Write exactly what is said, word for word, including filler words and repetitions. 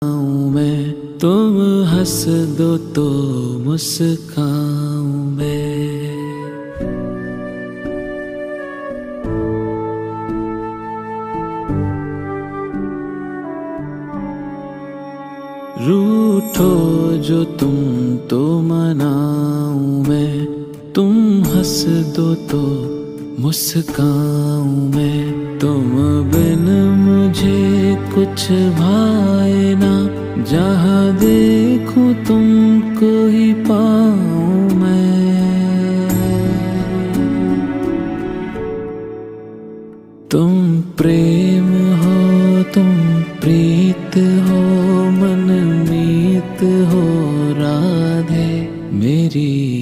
मैं, तुम हंस दो तो मुस्काऊं मैं। रूठो जो तुम तो मनाऊं मैं, तुम हंस दो तो मुस्काऊं मैं। तुम बिन मुझे कुछ भाए ना, जहाँ देखूं तुमको ही पाऊं मैं। तुम प्रेम हो, तुम प्रीत हो, मनमीत हो राधे मेरी